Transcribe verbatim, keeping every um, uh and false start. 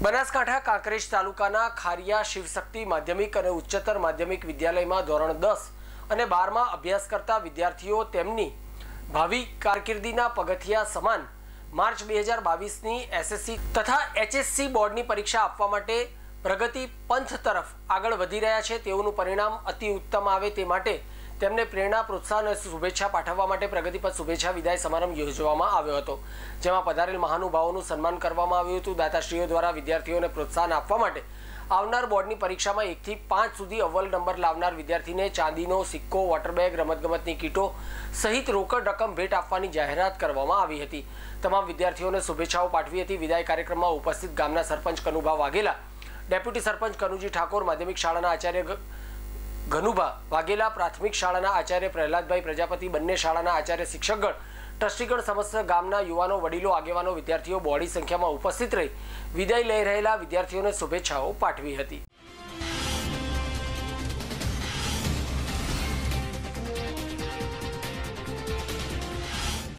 બનાસકાંઠા કાંકરેજ તાલુકાના ખારિયા શિવશક્તિ માધ્યમિક અને ઉચ્ચતર માધ્યમિક વિદ્યાલયમાં ધોરણ દસ અને બારમાં અભ્યાસ કરતા વિદ્યાર્થીઓ તેમની ભાવિ કારકિર્દીના પગથિયા સમાન માર્ચ બે હજાર બાવીસની એસએસસી તથા એચએસસી બોર્ડની પરીક્ષા આપવા માટે પ્રગતિ પંથ તરફ આગળ વધી રહ્યા છે તેઓનું પરિણામ અતિ ઉત્તમ આવે તે માટે તેમને પ્રેરણા પ્રોત્સાહન અને શુભેચ્છા પાઠવવા માટે પ્રગતિપથ શુભેચ્છા વિદાય સમારંભ યોજવામાં આવ્યો હતો, જેમાં પધારેલ મહાનુભાવોનું સન્માન કરવામાં આવ્યું હતું। દાતાશ્રીઓ દ્વારા વિદ્યાર્થીઓને પ્રોત્સાહન આપવા માટે આવનાર બોર્ડની પરીક્ષામાં એકથી પાંચ સુધી અવ્વલ નંબર લાવનાર વિદ્યાર્થીને ચાંદીનો સિક્કો, વોટરબેગ, રમતગમતની કીટો સહિત રોકડ રકમ ભેટ આપવાની જાહેરાત કરવામાં આવી હતી। તમામ વિદ્યાર્થીઓને શુભેચ્છાઓ પાઠવી હતી। વિદાય કાર્યક્રમમાં ઉપસ્થિત ગામના સરપંચ કનુભા વાઘેલા, ડેપ્યુટી સરપંચ કનુજી ઠાકોર, માધ્યમિક શાળાના આચાર્ય ઘનુભા વાઘેલા, પ્રાથમિક શાળાના આચાર્ય પ્રહલાદભાઈ પ્રજાપતિ, બંને શાળાના આચાર્ય શિક્ષકગણ, ટ્રસ્ટીગણ, સમસ્ત ગામના યુવાનો, વડીલો, આગેવાનો, વિદ્યાર્થીઓ બહોળી સંખ્યામાં ઉપસ્થિત રહી વિદાય લઈ રહેલા વિદ્યાર્થીઓને શુભેચ્છાઓ પાઠવી હતી।